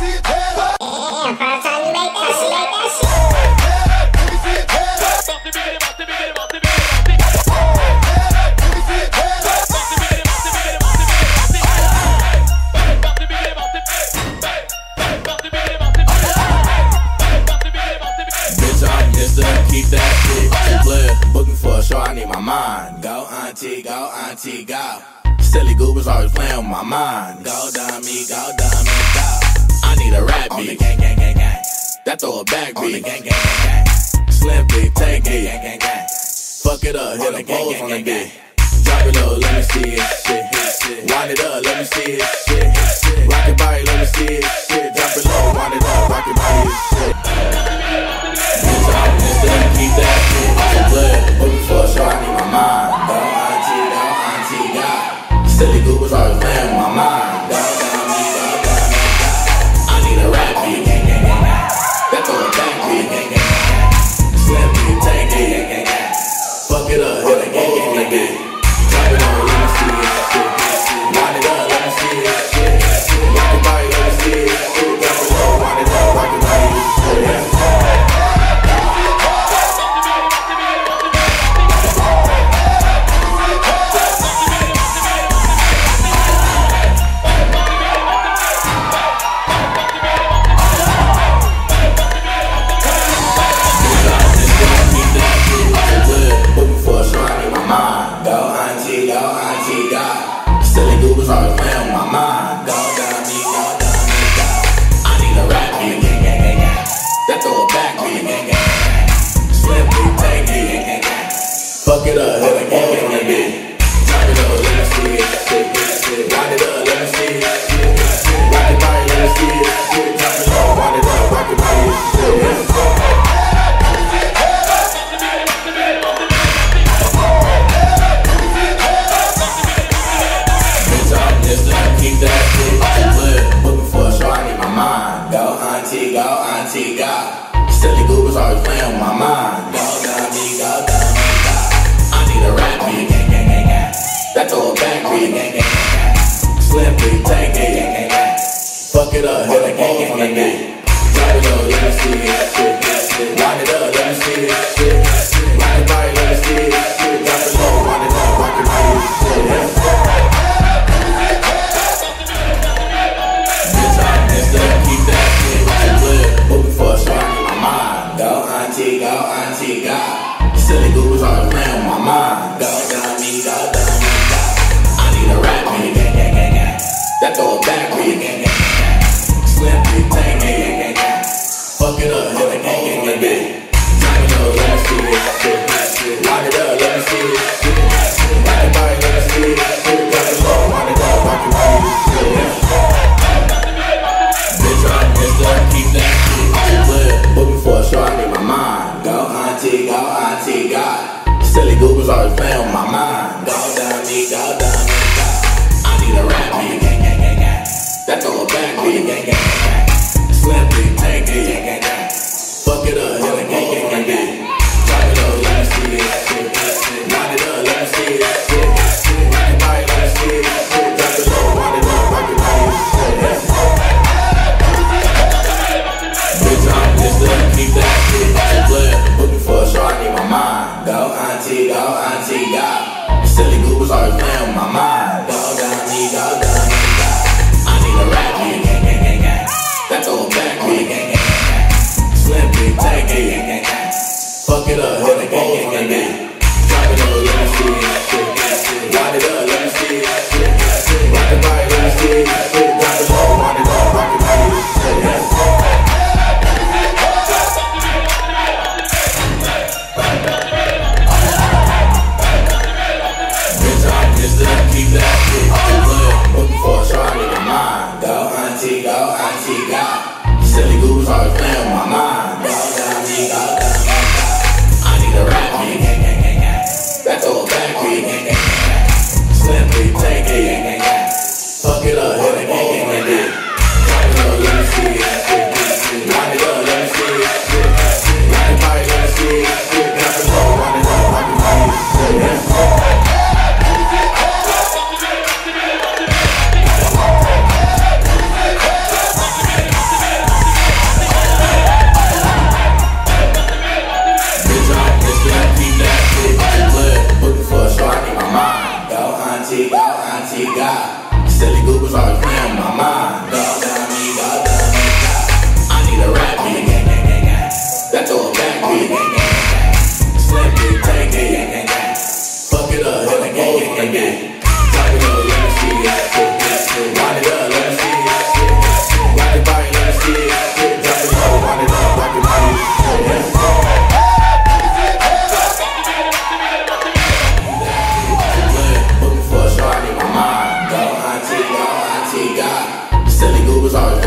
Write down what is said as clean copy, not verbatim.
Go, auntie, go. Silly goobers always playing with my mind. Go, dummy, go. I need a rap beat. On the gang, gang, gang, gang. That throw a back beat. On the gang, gang, gang, gang. Slim big, take it. Gang, gang, gang. Fuck it up, hit the balls on the beat. Drop it low, let me see it, shit. Wind it up, let me see it, shit. Rock your body, let me see it, shit. Drop it low, wind it up, rock your body, shit. Bitch, I'm instead of keep that shit. I'm blood, looking for a show, I need my mind. Silly goobers always playing with my mind. Go, I need a rap beat. Gang, gang, gang, gang. That throw a back beat. Gang, gang, gang, gang. Slim beat, take it. Gang, gang, gang. Fuck it up, hit a gang, gang, gang, gang. Drop it on, let me see it, shit. Wind it up, let me see it, shit. Rock your body, let me see it, shit. Drop it low, wind it up, rock your body, shit. Fuck it up, hit a gang, gang, gang, gang. Drop it up, let me see it, shit. Wind it up, let me see it, shit. Rock your body, let me see it, shit. Drop it low, wind it up, rock your body, shit. Bitch, I'm just to keep that shit. I'm looking for a show, I need my mind. Go, auntie, go. Silly goobers always playing with my mind. Go, dummy, go. A rap beat, gang, gang, gang, gang. That throw a back beat, gang, gang, gang, gang. Slim beat, take it, gang, gang, gang. Fuck it up, hit a gang, gang, gang, gang. Drop it low, let me see it, shit. Wind it up, let me see it, shit. Rock your body, let me see it, shit. Drop it low, wind it up, rock your body, shit. Bitch, I'm instead of keep that shit. Looking for a show, I need my mind. Go, auntie, go. Silly goobers always playing with my mind. Go, dummy, go. I need a rap beat, gang, gang, gang, gang. That throw a back beat, gang, gang, gang. Slim beat, take it, gang, gang, gang. Fuck it up, hit a gang, gang, gang, gang. Drop it low, let me see it, shit. Wind it up, let me see it, shit. Rock your body, let me see it, shit. Drop it low, wind it up, rock your body, shit. Bitch, I'm just to keep that shit. Looking for a show, I need my mind. Go, auntie, go. Silly goobers always playing with my mind. Go, dummy, go. I need a rap beat, gang, gang, gang, gang. That throw a back beat, gang, gang, gang, gang. Slim beat, take it, gang, gang, gang. Fuck it up, hit a gang, gang, gang, gang. Drop it low, let me see it, shit. Wind it up, let me see it, shit. Rock your body, let me see it, shit. Drop it low, wind it up, rock your body, shit. Bitch, I'm just to keep that shit. Looking for a show, I need my mind. Go, auntie, go. Silly goobers always playing with my mind. Go, dummy, go. I need a rap beat, gang, gang, gang, gang. That throw a back beat, gang, gang, gang, gang. Slim beat, take it, gang, gang, gang. Fuck it up, hit a gang, gang, gang, gang. Drop it low, let me see it, shit. Wind it up, let me see it, shit. Rock your body, let me see it, shit. Drop it low, wind it up, rock your body, shit. Keep that shit. Looking for a show, I need my mind. Go, auntie, go. Silly goobers always playing with my mind. Go, dummy, go. I need a rap beat, gang, gang, gang, gang. That throw a back beat, gang, gang, gang, gang. Slim beat, take it, gang, gang, gang. Fuck it up, hit a gang, gang, gang, gang. Drop it low, let me see it, shit. Wind it up, let me see it, shit. Rock your body, let me see it, shit. Drop it low, wind it up, rock your body, shit. always